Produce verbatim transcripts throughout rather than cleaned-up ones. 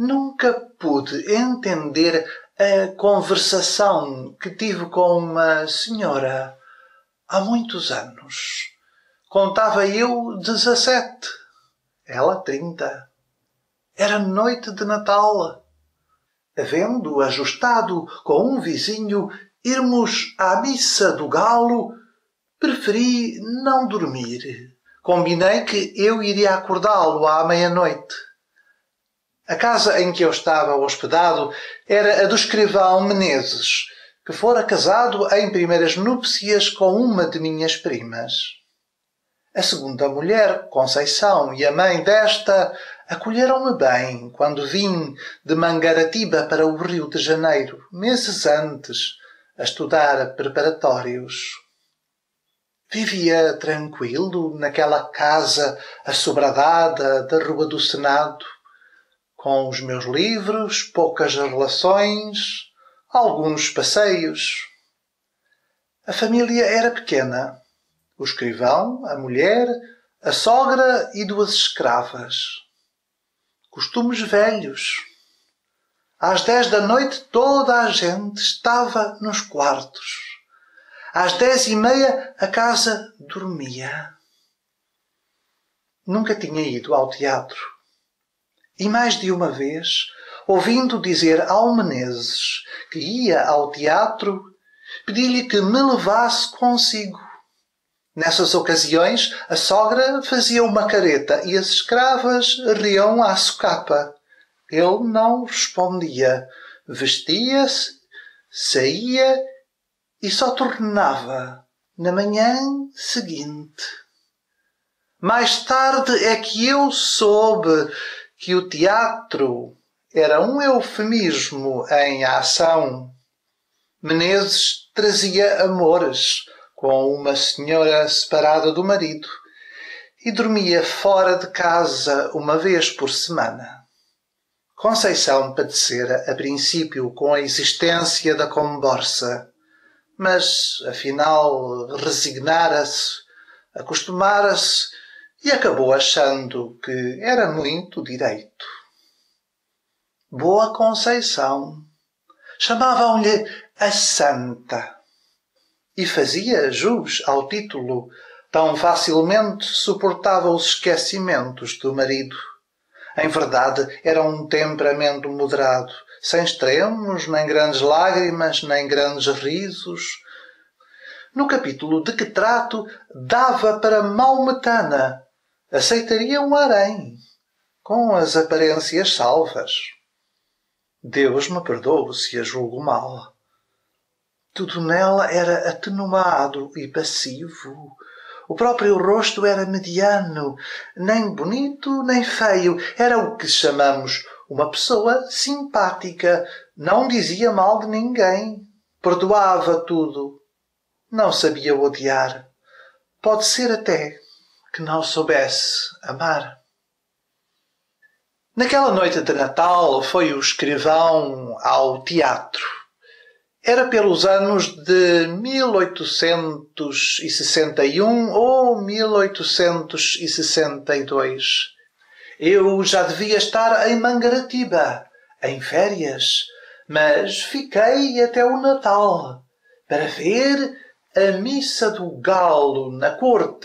Nunca pude entender a conversação que tive com uma senhora há muitos anos. Contava eu dezassete, ela trinta. Era noite de Natal. Havendo ajustado com um vizinho irmos à missa do galo, preferi não dormir. Combinei que eu iria acordá-lo à meia-noite. A casa em que eu estava hospedado era a do escrivão Menezes, que fora casado em primeiras núpcias com uma de minhas primas. A segunda mulher, Conceição, e a mãe desta acolheram-me bem quando vim de Mangaratiba para o Rio de Janeiro, meses antes, a estudar preparatórios. Vivia tranquilo naquela casa assobradada da Rua do Senado, com os meus livros, poucas relações, alguns passeios. A família era pequena. O escrivão, a mulher, a sogra e duas escravas. Costumes velhos. Às dez da noite toda a gente estava nos quartos. Às dez e meia a casa dormia. Nunca tinha ido ao teatro. E mais de uma vez, ouvindo dizer ao Menezes que ia ao teatro, pedi-lhe que me levasse consigo. Nessas ocasiões, a sogra fazia uma careta e as escravas riam à socapa. Ele não respondia. Vestia-se, saía e só tornava na manhã seguinte. Mais tarde é que eu soube que o teatro era um eufemismo em ação. Menezes trazia amores com uma senhora separada do marido e dormia fora de casa uma vez por semana. Conceição padecera a princípio com a existência da comborça, mas afinal resignara-se, acostumara-se e acabou achando que era muito direito. Boa Conceição. Chamavam-lhe a Santa. E fazia jus ao título, tão facilmente suportava os esquecimentos do marido. Em verdade, era um temperamento moderado, sem extremos, nem grandes lágrimas, nem grandes risos. No capítulo de que trato, dava para maometana. Aceitaria um harém, com as aparências salvas. Deus me perdoe se a julgo mal. Tudo nela era atenuado e passivo. O próprio rosto era mediano, nem bonito nem feio. Era o que chamamos uma pessoa simpática. Não dizia mal de ninguém. Perdoava tudo. Não sabia odiar. Pode ser até que não soubesse amar. Naquela noite de Natal foi o escrivão ao teatro. Era pelos anos de mil oitocentos e sessenta e um ou mil oitocentos e sessenta e dois. Eu já devia estar em Mangaratiba, em férias, mas fiquei até o Natal para ver a missa do galo na corte.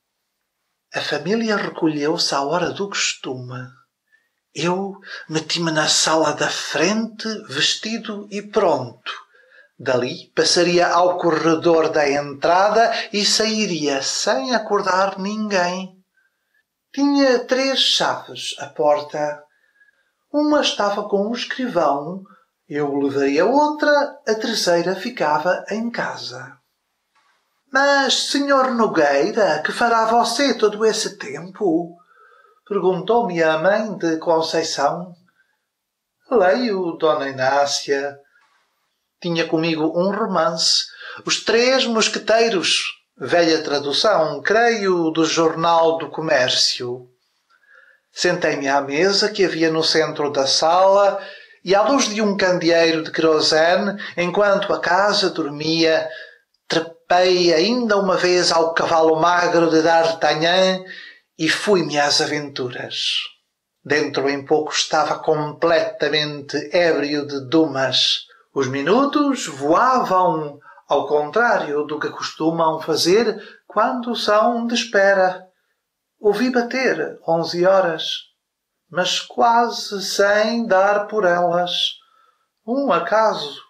A família recolheu-se à hora do costume. Eu meti-me na sala da frente, vestido e pronto. Dali passaria ao corredor da entrada e sairia sem acordar ninguém. Tinha três chaves a porta. Uma estava com o escrivão, eu levaria outra, a terceira ficava em casa. Mas, senhor Nogueira, que fará você todo esse tempo? Perguntou-me a mãe de Conceição. Leio, dona Inácia. Tinha comigo um romance, Os Três Mosqueteiros, velha tradução, creio, do Jornal do Comércio. Sentei-me à mesa que havia no centro da sala e, à luz de um candeeiro de querosene, enquanto a casa dormia, trepei ainda uma vez ao cavalo magro de D'Artagnan e fui-me às aventuras. Dentro em pouco estava completamente ébrio de dumas. Os minutos voavam ao contrário do que costumam fazer quando são de espera. Ouvi bater onze horas, mas quase sem dar por elas. Um acaso.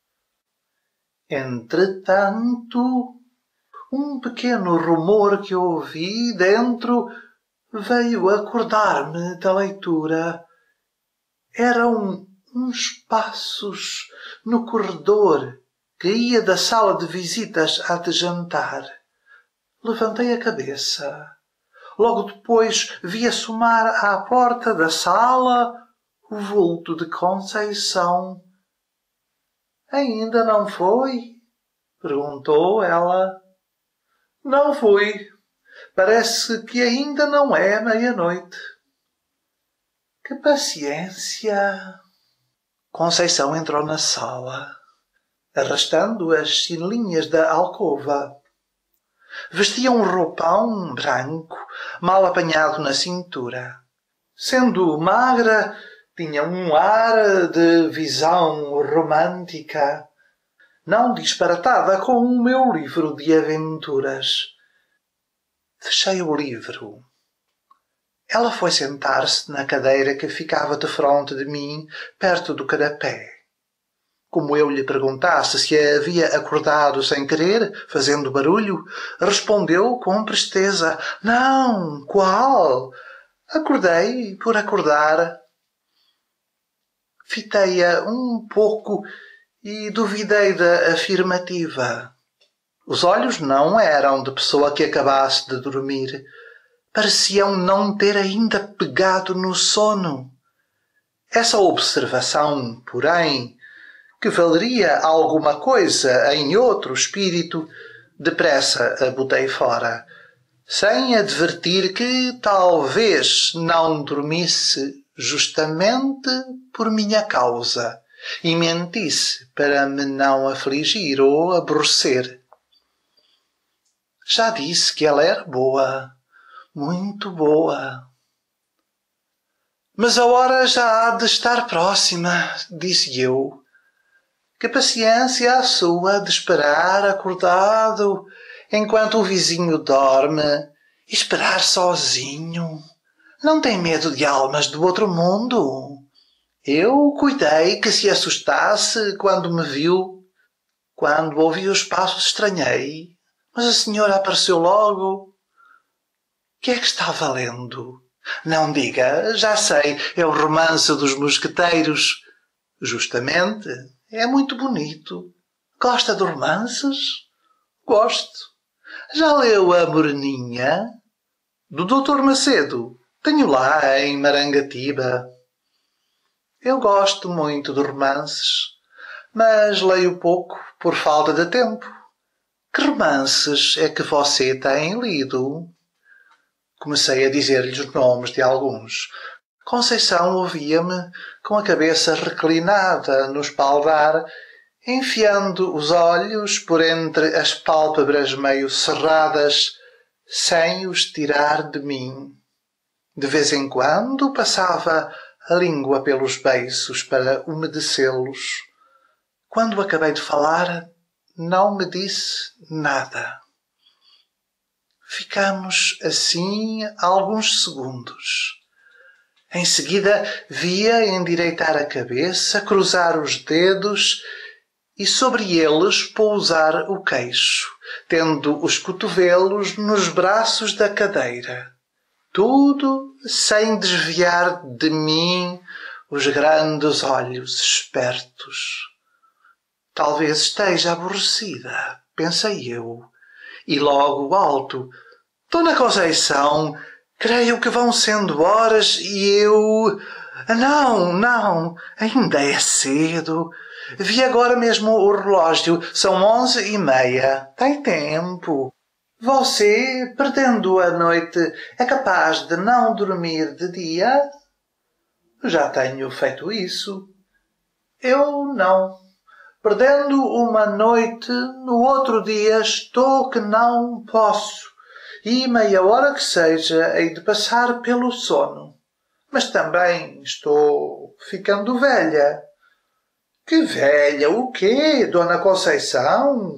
Entretanto, um pequeno rumor que ouvi dentro veio acordar-me da leitura. Eram uns passos no corredor que ia da sala de visitas à de jantar. Levantei a cabeça. Logo depois vi assomar à porta da sala o vulto de Conceição. «Ainda não foi?» perguntou ela. «Não fui. Parece que ainda não é meia-noite.» «Que paciência!» Conceição entrou na sala, arrastando as chinelinhas da alcova. Vestia um roupão branco, mal apanhado na cintura. Sendo magra, tinha um ar de visão romântica, não disparatada com o meu livro de aventuras. Fechei o livro. Ela foi sentar-se na cadeira que ficava defronte de mim, perto do canapé. Como eu lhe perguntasse se a havia acordado sem querer, fazendo barulho, respondeu com presteza: «Não, qual? Acordei por acordar.» Fitei-a um pouco e duvidei da afirmativa. Os olhos não eram de pessoa que acabasse de dormir. Pareciam não ter ainda pegado no sono. Essa observação, porém, que valeria alguma coisa em outro espírito, depressa a botei fora, sem advertir que talvez não dormisse justamente por minha causa e mentisse para me não afligir ou aborrecer. Já disse que ela era boa, muito boa. «Mas a hora já há de estar próxima», disse eu. «Que paciência a sua de esperar acordado enquanto o vizinho dorme, e esperar sozinho. Não tem medo de almas do outro mundo? Eu cuidei que se assustasse quando me viu. Quando ouvi os passos estranhei, mas a senhora apareceu logo. Que é que está valendo? Não diga, já sei, é o Romance dos Mosqueteiros. Justamente, é muito bonito. Gosta de romances? Gosto. Já leu A Moreninha? Do doutor Macedo. Tenho lá em Marangatiba. Eu gosto muito de romances, mas leio pouco por falta de tempo. Que romances é que você tem lido? Comecei a dizer-lhe os nomes de alguns. Conceição ouvia-me com a cabeça reclinada no espaldar, enfiando os olhos por entre as pálpebras meio cerradas, sem os tirar de mim. De vez em quando passava a língua pelos beiços para umedecê-los. Quando acabei de falar, não me disse nada. Ficamos assim alguns segundos. Em seguida, via endireitar a cabeça, cruzar os dedos e sobre eles pousar o queixo, tendo os cotovelos nos braços da cadeira. Tudo sem desviar de mim os grandes olhos espertos. Talvez esteja aborrecida, pensei eu, e logo alto: «Dona Conceição, creio que vão sendo horas e eu... Não, não, ainda é cedo. Vi agora mesmo o relógio, são onze e meia. Tem tempo. Você, perdendo a noite, é capaz de não dormir de dia?» «Já tenho feito isso.» «Eu não. Perdendo uma noite, no outro dia estou que não posso. E meia hora que seja, hei de passar pelo sono. mas também estou ficando velha. Que velha? O quê, Dona Conceição?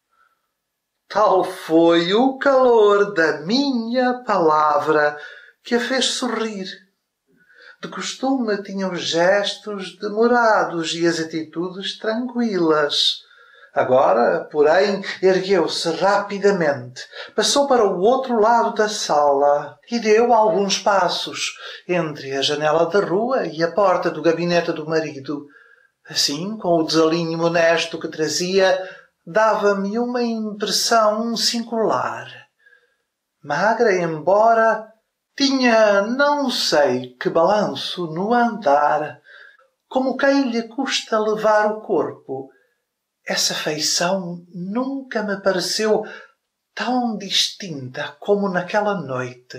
Tal foi o calor da minha palavra que a fez sorrir. De costume tinha os gestos demorados e as atitudes tranquilas. Agora, porém, ergueu-se rapidamente, passou para o outro lado da sala e deu alguns passos entre a janela da rua e a porta do gabinete do marido. Assim, com o desalinho honesto que trazia, dava-me uma impressão singular. Magra, embora tinha não sei que balanço no andar, como quem lhe custa levar o corpo. Essa feição nunca me pareceu tão distinta como naquela noite.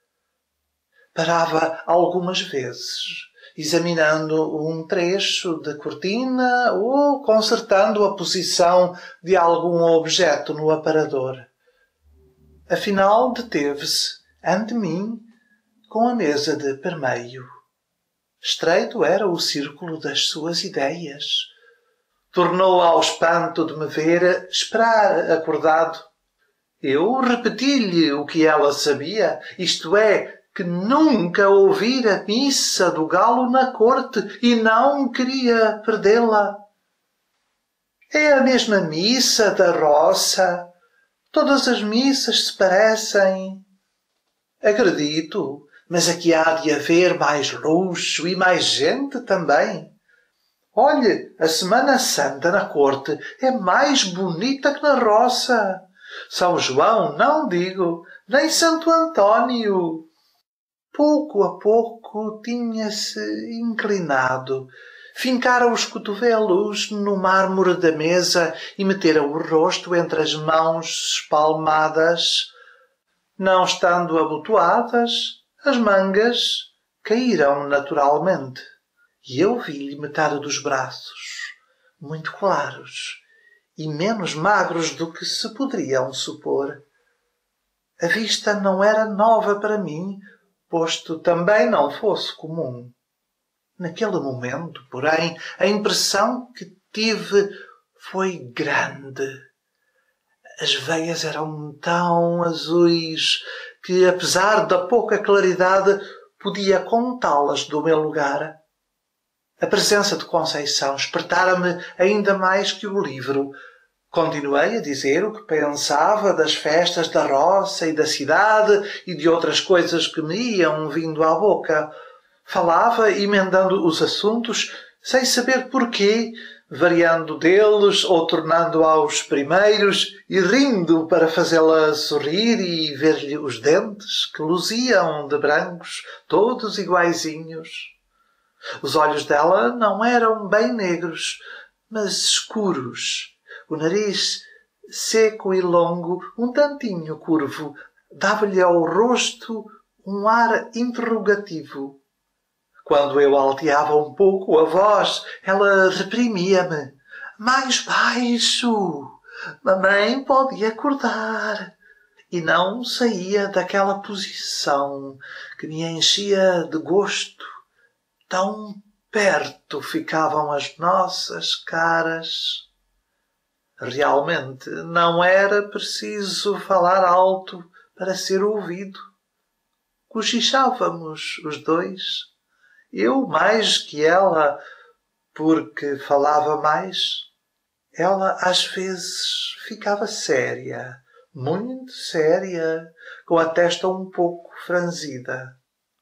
Parava algumas vezes, examinando um trecho de cortina ou consertando a posição de algum objeto no aparador. Afinal, deteve-se ante mim com a mesa de permeio. Estreito era o círculo das suas ideias. Tornou ao espanto de me ver esperar acordado. Eu repeti-lhe o que ela sabia, isto é, que nunca ouvira missa do galo na corte e não queria perdê-la. É a mesma missa da roça. Todas as missas se parecem. Acredito, mas aqui há de haver mais luxo e mais gente também. Olhe, a Semana Santa na corte é mais bonita que na roça. São João, não digo, nem Santo Antônio. Pouco a pouco tinha-se inclinado, fincara os cotovelos no mármore da mesa e metera o rosto entre as mãos espalmadas. Não estando abotoadas, as mangas caíram naturalmente. E eu vi-lhe metade dos braços, muito claros e menos magros do que se poderiam supor. A vista não era nova para mim, posto também não fosse comum. Naquele momento, porém, a impressão que tive foi grande. As veias eram tão azuis que, apesar da pouca claridade, podia contá-las do meu lugar. A presença de Conceição espertara-me ainda mais que o livro. Continuei a dizer o que pensava das festas da roça e da cidade e de outras coisas que me iam vindo à boca. Falava, emendando os assuntos, sem saber porquê, variando deles ou tornando aos primeiros e rindo para fazê-la sorrir e ver-lhe os dentes que luziam de brancos, todos iguaizinhos. Os olhos dela não eram bem negros, mas escuros. O nariz, seco e longo, um tantinho curvo, dava-lhe ao rosto um ar interrogativo. Quando eu alteava um pouco a voz, ela reprimia-me. Mais baixo! Mamãe pode acordar. E não saía daquela posição que me enchia de gosto. Tão perto ficavam as nossas caras. Realmente não era preciso falar alto para ser ouvido. Cochichávamos os dois. Eu mais que ela, porque falava mais. Ela às vezes ficava séria, muito séria, com a testa um pouco franzida.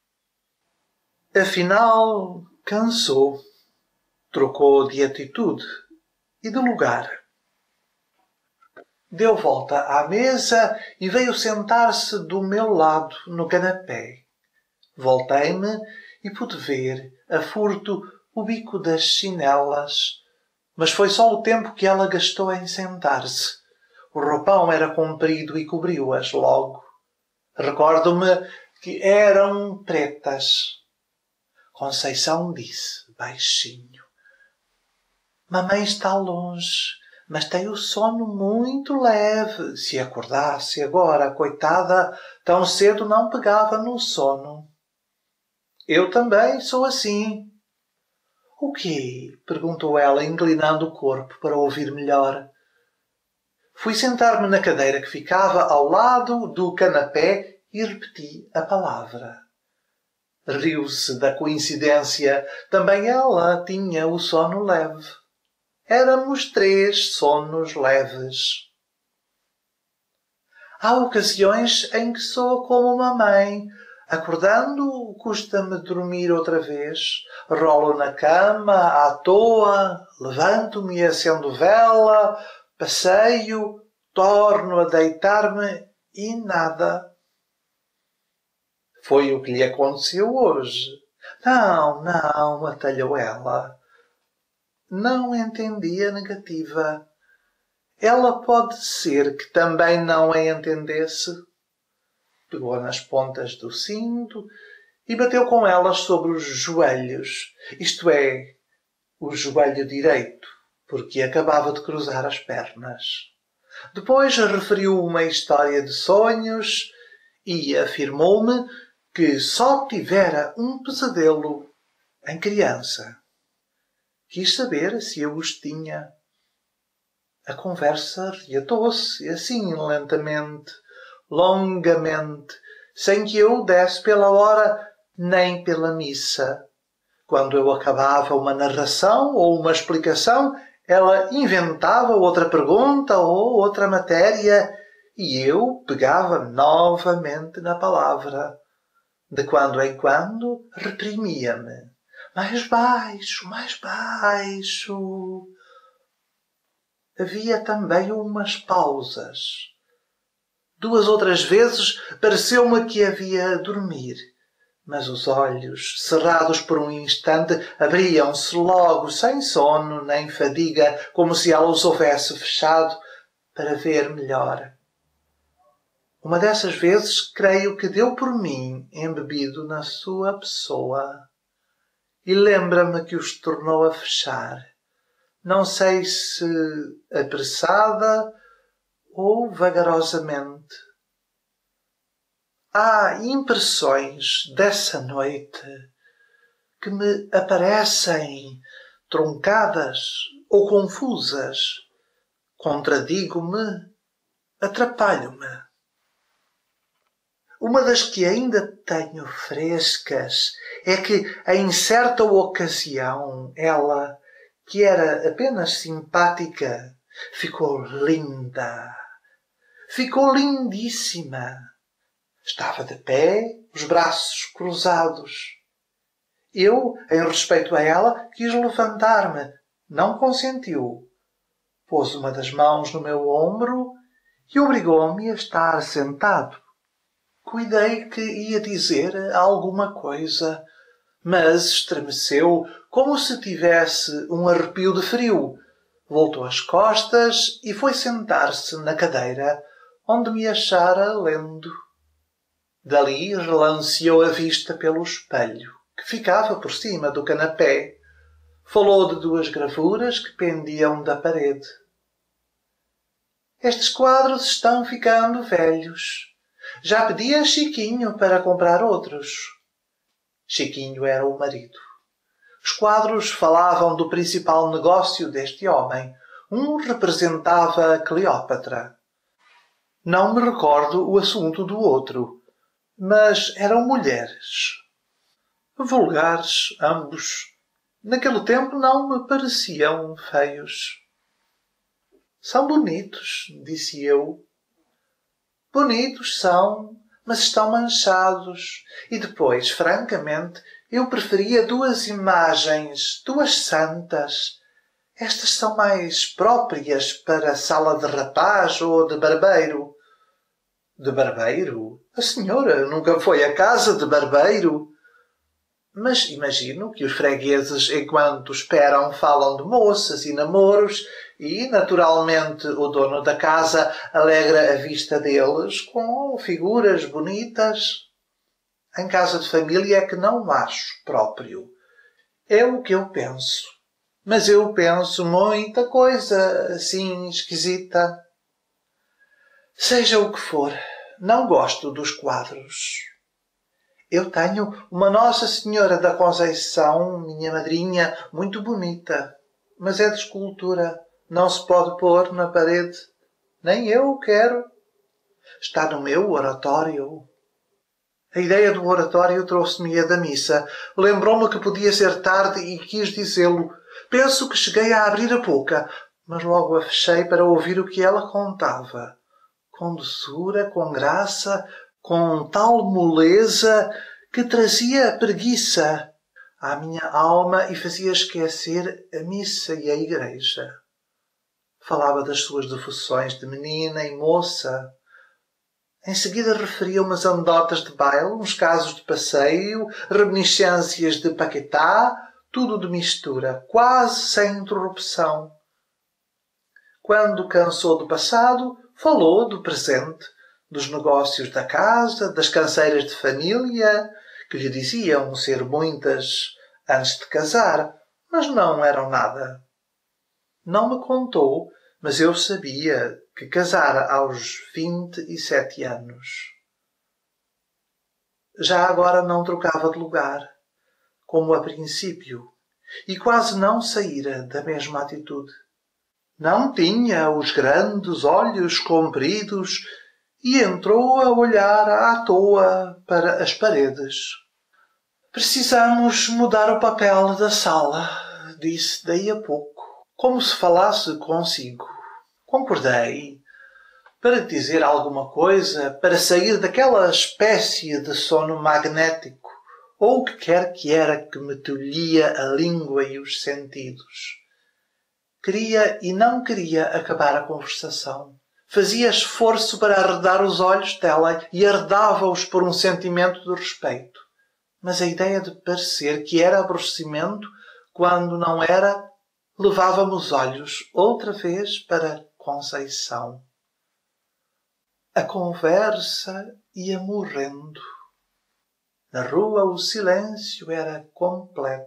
Afinal, cansou, trocou de atitude e de lugar. Deu volta à mesa e veio sentar-se do meu lado no canapé. Voltei-me e pude ver, a furto, o bico das chinelas, mas foi só o tempo que ela gastou em sentar-se. O roupão era comprido e cobriu-as logo. Recordo-me que eram pretas. Conceição disse, baixinho: Mamãe está longe, mas tem o sono muito leve. Se acordasse agora, coitada, tão cedo não pegava no sono. Eu também sou assim. O quê? Perguntou ela, inclinando o corpo para ouvir melhor. Fui sentar-me na cadeira que ficava ao lado do canapé e repeti a palavra. Riu-se da coincidência. Também ela tinha o sono leve. Éramos três sonos leves. Há ocasiões em que sou como uma mãe. Acordando, custa-me dormir outra vez. Rolo na cama, à toa, levanto-me e acendo vela, passeio, torno a deitar-me e nada. Foi o que lhe aconteceu hoje. Não, não, atalhou ela. Não entendi a negativa. Ela pode ser que também não a entendesse. Pegou nas pontas do cinto e bateu com elas sobre os joelhos, isto é, o joelho direito, porque acabava de cruzar as pernas. Depois referiu uma história de sonhos e afirmou-me que só tivera um pesadelo em criança. Quis saber se eu os tinha. A conversa reatou-se, assim, lentamente, longamente, sem que eu desse pela hora nem pela missa. Quando eu acabava uma narração ou uma explicação, ela inventava outra pergunta ou outra matéria e eu pegava novamente na palavra. De quando em quando reprimia-me. Mais baixo, mais baixo. Havia também umas pausas. Duas outras vezes pareceu-me que havia a dormir, mas os olhos, cerrados por um instante, abriam-se logo, sem sono nem fadiga, como se ela os houvesse fechado, para ver melhor. Uma dessas vezes creio que deu por mim embebido na sua pessoa e lembra-me que os tornou a fechar. Não sei se apressada ou vagarosamente. Há impressões dessa noite que me aparecem truncadas ou confusas. Contradigo-me, atrapalho-me. Uma das que ainda tenho frescas é que, em certa ocasião, ela, que era apenas simpática, ficou linda. Ficou lindíssima. Estava de pé, os braços cruzados. Eu, em respeito a ela, quis levantar-me. Não consentiu. Pôs uma das mãos no meu ombro e obrigou-me a estar sentado. Cuidei que ia dizer alguma coisa, mas estremeceu como se tivesse um arrepio de frio. Voltou as costas e foi sentar-se na cadeira onde me achara lendo. Dali relanceou a vista pelo espelho, que ficava por cima do canapé. Falou de duas gravuras que pendiam da parede. Estes quadros estão ficando velhos. Já pedi a Chiquinho para comprar outros. Chiquinho era o marido. Os quadros falavam do principal negócio deste homem. Um representava Cleópatra. Não me recordo o assunto do outro, mas eram mulheres. Vulgares, ambos. Naquele tempo não me pareciam feios. São bonitos, disse eu. Bonitos são, mas estão manchados. E depois, francamente, eu preferia duas imagens, duas santas. Estas são mais próprias para a sala de rapaz ou de barbeiro. De barbeiro? A senhora nunca foi à casa de barbeiro? Mas imagino que os fregueses, enquanto esperam, falam de moças e namoros e, naturalmente, o dono da casa alegra a vista deles com figuras bonitas. Em casa de família é que não acho próprio. É o que eu penso. Mas eu penso muita coisa assim esquisita. Seja o que for, não gosto dos quadros. Eu tenho uma Nossa Senhora da Conceição, minha madrinha, muito bonita, mas é de escultura, não se pode pôr na parede. Nem eu quero. Está no meu oratório. A ideia do oratório trouxe-me a da missa. Lembrou-me que podia ser tarde e quis dizê-lo. Penso que cheguei a abrir a boca, mas logo a fechei para ouvir o que ela contava. Com doçura, com graça, com tal moleza que trazia preguiça à minha alma e fazia esquecer a missa e a igreja. Falava das suas devoções de menina e moça. Em seguida referia umas anedotas de baile, uns casos de passeio, reminiscências de Paquetá, tudo de mistura, quase sem interrupção. Quando cansou do passado, falou do presente, dos negócios da casa, das canseiras de família, que lhe diziam ser muitas antes de casar, mas não eram nada. Não me contou, mas eu sabia que casara aos vinte e sete anos. Já agora não trocava de lugar, como a princípio, e quase não saíra da mesma atitude. Não tinha os grandes olhos compridos e entrou a olhar à toa para as paredes. Precisamos mudar o papel da sala, disse daí a pouco, como se falasse consigo. Concordei. Para dizer alguma coisa, para sair daquela espécie de sono magnético, ou o que quer que era que me tolhia a língua e os sentidos. Queria e não queria acabar a conversação. Fazia esforço para arredar os olhos dela e arredava-os por um sentimento de respeito. Mas a ideia de parecer que era aborrecimento, quando não era, levava-me os olhos outra vez para Conceição. A conversa ia morrendo. Na rua o silêncio era completo.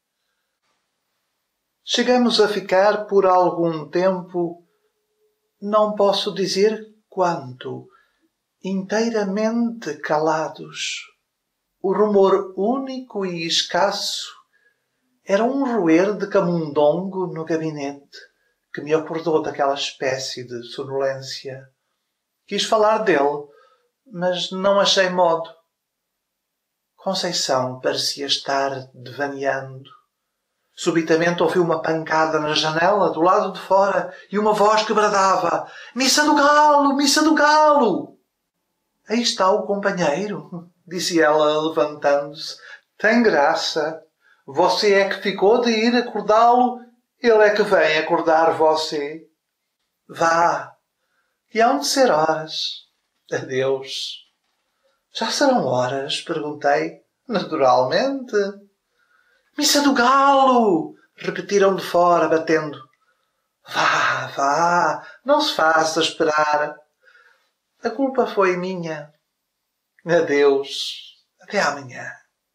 Chegamos a ficar por algum tempo, não posso dizer quanto, inteiramente calados. O rumor único e escasso era um roer de camundongo no gabinete, que me acordou daquela espécie de sonolência. Quis falar dele, mas não achei modo. Conceição parecia estar devaneando. Subitamente ouvi uma pancada na janela do lado de fora e uma voz que bradava: "Missa do Galo! Missa do Galo!" "Aí está o companheiro", disse ela levantando-se. "Tem graça. Você é que ficou de ir acordá-lo, ele é que vem acordar você. Vá, que hão de ser horas. Adeus." "Já serão horas?" perguntei. "Naturalmente." "Missa do Galo!" repetiram de fora, batendo. "Vá, vá, não se faça esperar. A culpa foi minha. Adeus, até amanhã."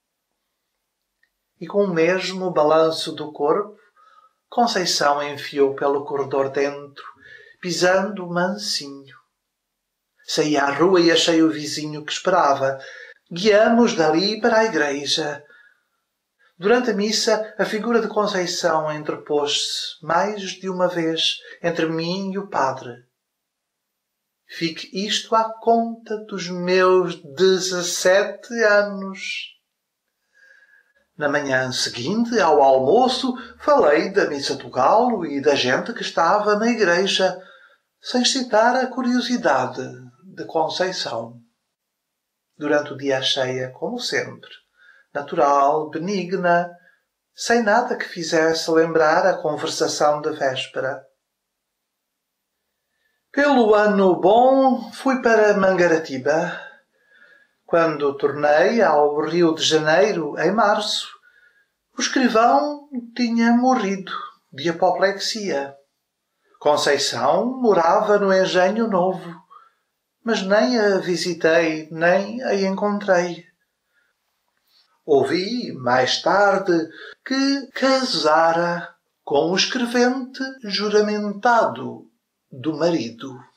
E com o mesmo balanço do corpo, Conceição enfiou pelo corredor dentro, pisando mansinho. Saí à rua e achei o vizinho que esperava. Guiamos dali para a igreja. Durante a missa, a figura de Conceição interpôs-se mais de uma vez entre mim e o padre. Fique isto à conta dos meus dezessete anos. Na manhã seguinte, ao almoço, falei da missa do Galo e da gente que estava na igreja, sem citar a curiosidade de Conceição. Durante o dia achei-a, como sempre, natural, benigna, sem nada que fizesse lembrar a conversação da véspera. Pelo ano bom, fui para Mangaratiba. Quando tornei ao Rio de Janeiro, em março, o escrivão tinha morrido de apoplexia. Conceição morava no Engenho Novo, mas nem a visitei, nem a encontrei. Ouvi, mais tarde, que casara com o escrevente juramentado do marido.